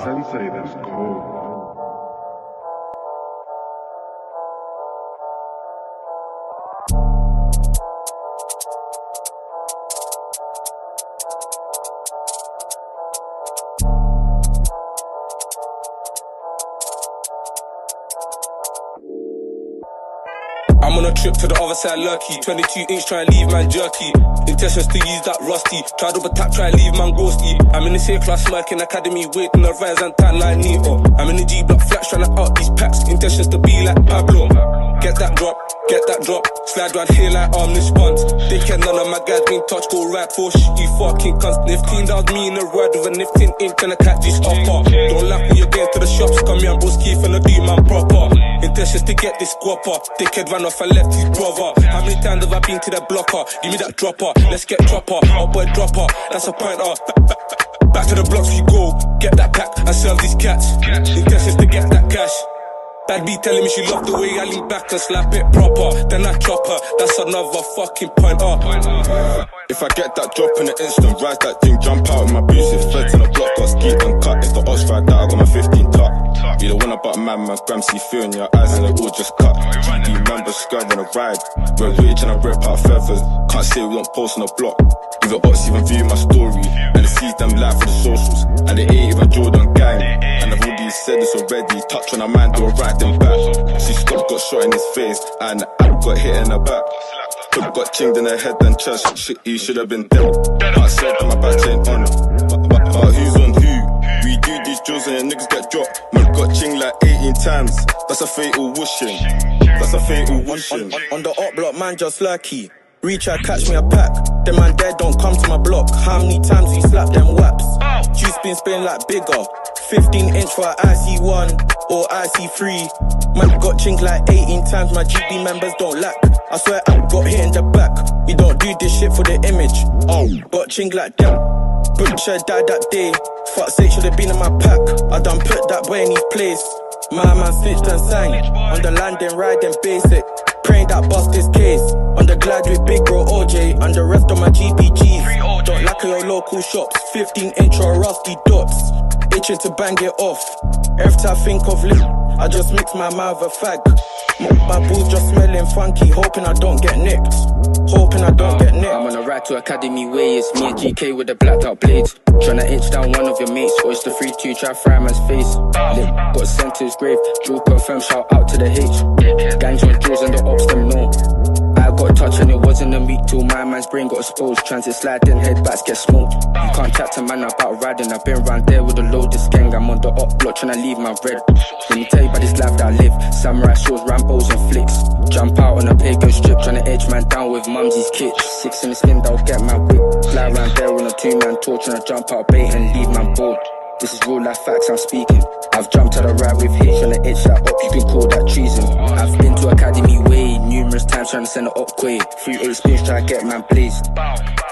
Sensei, that's cold. I'm on a trip to the other side, lucky. 22-inch, try and leave man jerky. Intentions to use that rusty. Try double tap, try and leave man ghosty. I'm in the same class, smirking academy, waiting to rise and tan like Nito. I'm in the G-block, flash, trying to out these packs. Intentions to be like Pablo. Get that drop, slide round here like armless sponge. They can none of my guys been touched, go right for shit, you fucking cunts. Nifteen, that was me in the ride with a 15-inch and a cat this upper. Don't laugh when you're getting to the shops, come here and bros keep finna do man proper. Intentions to get this guapper, dickhead ran off and left his brother. How many times have I been to that blocker? Give me that dropper, let's get dropper, up boy dropper, that's a pointer. Back to the blocks we go, get that pack and serve these cats. Intentions to get that cash. Bad B telling me she loved the way I lean back and slap it proper. Then I drop her, that's another fucking pointer. If I get that drop in an instant, rise that thing, jump out in my boots. If feds in the block, got skeet and cut. If the odds ride out, I got my 15 tuck. You don't want about man, gram see fear in your eyes and it all just cut. GD members skirting a ride, we're rich and I rip out feathers. Can't say we don't post on the block. Even bots even view my story, and they see them live for the socials. And they ain't even Jordan gang, and I've already said this already. Touch on a man, do a right then back. She stopped, got shot in his face, and I got hit in the back. Got chinged in her head and chest. Shit, he should have been dead. I said that my back ain't on. But who's on who? We do these drills and niggas get dropped. Man got chinged like 18 times. That's a fatal whooshing. That's a fatal whooshing. On the up block, man just lurky. Reach out, catch me a pack. Them man dead, don't come to my block. How many times we slap them whaps? Juice been spinning like bigger. 15-inch for an IC1 or IC3. Man got chinked like 18 times. My GB members don't lack. I swear I got hit in the back. We don't do this shit for the image. Got chinked like them. Butcher died that day. Fuck sake, should've been in my pack. I done put that boy in his place. My man snitched and sang. On the landing, riding basic. Praying that bust this case. On the glide with big bro OJ. And the rest of my GPGs. Don't lack your local shops. 15-inch or rusty dots. Itching to bang it off. Every time I think of lip, I just mix my mouth a fag. My balls just smelling funky. Hoping I don't get nicked. Hoping I don't get nicked. I'm on a ride to Academy Way. It's me and GK with the blacked out blades. Tryna inch down one of your mates. Or it's the 3-2, try fry man's face. Lip, got sent to his grave. Drill confirmed, shout out to the H. Gangs on drills and the ops them know. I got touch and it wasn't a meat till my man's brain got exposed. Transit sliding, headbats get smoked. You can't chat to man about riding. I've been round there with a loaded gang. I'm on the up block tryna leave my bread. Let me tell you about this life that I live. Samurai swords, Rambos and flicks. Jump out on a pagan strip, tryna edge man down with mumsy's kits. 6 in the spin, that'll get my whip. Fly round there on a 2-man tour, tryna jump out bait and leave man bored. This is real life facts I'm speaking. I've jumped to the right with H, tryna edge that up, you can call that treason. I've been to Academy Way numerous times, tryna send it up quick. 3-8 spins, tryna get man blazed.